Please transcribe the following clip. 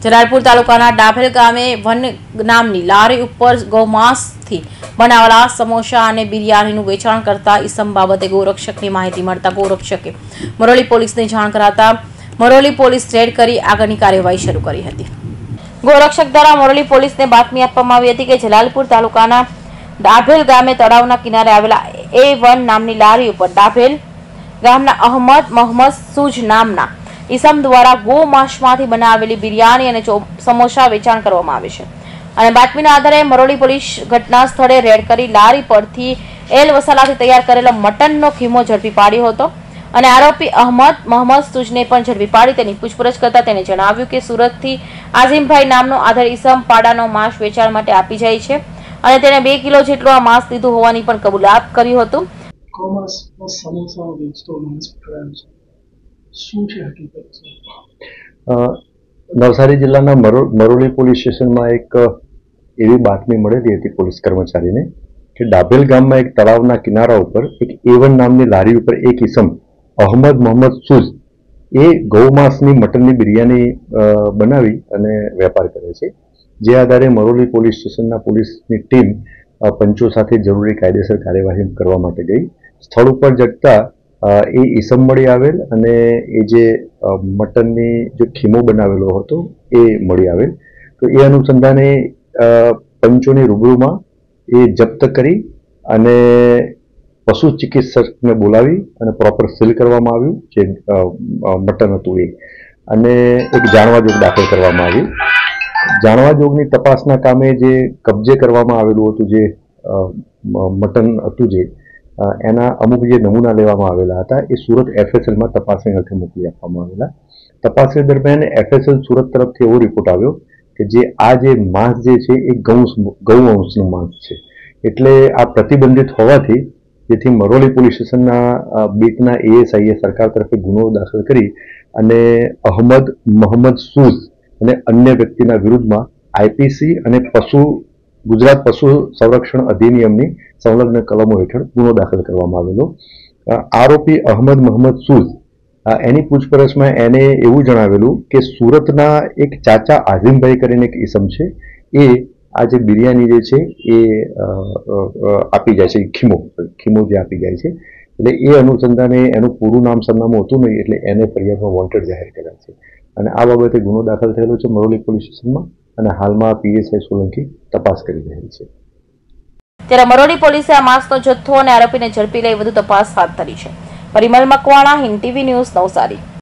જલાલપુર તાલુકાના ડાભેલ ગામે વન નામની લારી ઉપર ગૌમાંસથી બનાવેલા સમોસા અને બિરયાનીનું વેચાણ કરતા ઈસમ બાબતે ગૌરક્ષકની માહિતી મળતા ગૌરક્ષકે મરોલી પોલીસને જાણ કરાતા મરોલી પોલીસ રેડ કરી આગળની કાર્યવાહી શરૂ કરી હતી। ગૌરક્ષક દ્વારા મરોલી પોલીસને બાતમી આપવામાં આવી હતી કે જલાલપુર તાલુકાના ડાભેલ ગામે તળાવના કિનારે આવેલા A1 નામની લારી ઉપર ડાભેલ ગામના અહમદ મોહમ્મદ સૂજ નામના ઈસમ દ્વારા ગૌમાંસમાંથી બનાવેલી બિરયાની અને સમોસા વેચાણ કરવામાં આવે છે અને બાતમીના આધારે મરોલી પોલીસ ઘટના સ્થળે રેડ કરી લારી પરથી એલ મસાલાથી તૈયાર કરેલો મટનનો ખીમો ઝડપી પાડ્યો હતો અને આરોપી અહમદ મોહમ્મદ સૂજને પણ ઝડપી પાડી તેની પૂછપરછ કરતા તેને જણાવ્યું કે સુરતથી આઝીમભાઈ નામનો આધાર ઈસમ પાડાનો માંસ વેચાણ માટે આપી જાય છે અને તેને 2 કિલો જેટલું આ માંસ લીધું હોવાની પણ કબૂલાત કર્યું હતું। નવસારી જિલ્લાના મરોલી પોલીસ સ્ટેશનમાં એક એવી બાતમી મળેલી હતી પોલીસ કર્મચારીને કે ડાભેલ ગામમાં એક તળાવના કિનારા ઉપર એક A1 નામની લારી ઉપર એક ઈસમ અહમદ મોહમ્મદ સૂજ એ ગૌમાંસની મટનની બિરયાની બનાવી અને વેપાર કરે છે। જે આધારે મરોલી પોલીસ સ્ટેશનના પોલીસની ટીમ પંચો સાથે જરૂરી કાયદેસર કાર્યવાહી કરવા માટે ગઈ। સ્થળ ઉપર જતા એ ઈસમ મળી આવેલ અને એ જે મટનની જે ખીમો બનાવેલો હતો એ મળી આવેલ। તો એ અનુસંધાને પંચોની રૂબરૂમાં એ જપ્ત કરી અને પશુ ચિકિત્સકને બોલાવી અને પ્રોપર સીલ કરવામાં આવ્યું જે મટન હતું એ અને એક જાણવા જોગ દાખલ કરવામાં આવી। જાણવા જોગની તપાસના કામે જે કબજે કરવામાં આવેલું હતું જે મટન હતું જે એના અમુક જે નમૂના લેવામાં આવેલા હતા એ સુરત FSLમાં તપાસણી અર્થે મોકલી આપવામાં આવેલા। તપાસણી દરમિયાન FSL સુરત તરફથી એવો રિપોર્ટ આવ્યો કે જે આ જે માંસ જે છે એ ગૌવંશનું માંસ છે એટલે આ પ્રતિબંધિત હોવાથી જેથી મરોલી પોલીસ સ્ટેશનના બીટના ASIએ સરકાર તરફે ગુનો દાખલ કરી અને અહમદ મોહમ્મદ સૂઝ અને અન્ય વ્યક્તિના વિરુદ્ધમાં IPC અને ગુજરાત પશુ સંરક્ષણ અધિનિયમની સંલગ્ન કલમો હેઠળ ગુનો દાખલ કરવામાં આવેલો। આરોપી અહમદ મોહમ્મદ સૂઝ એની પૂછપરછમાં એને એવું જણાવેલું કે સુરતના એક ચાચા આઝીમભાઈ કરીને એક ઈસમ છે એ આ જે બિરયાની જે છે એ આપી જાય છે ખીમો જે આપી જાય છે એટલે એ અનુસંધાને એનું પૂરું નામ સરનામું હતું નહીં એટલે એને ફરિયાદમાં વોન્ટેડ જાહેર કર્યા છે અને આ બાબતે ગુનો દાખલ થયેલો છે મરોલી પોલીસ સ્ટેશનમાં અને હાલમાં PSI સોલંકી તપાસ કરી રહી છે। ત્યારે મરોલી પોલીસે આ માંસનો જથ્થો અને આરોપીને ઝડપી લઈ વધુ તપાસ હાથ ધરી છે। Parimal Makwana, Hind TV news, Navsari.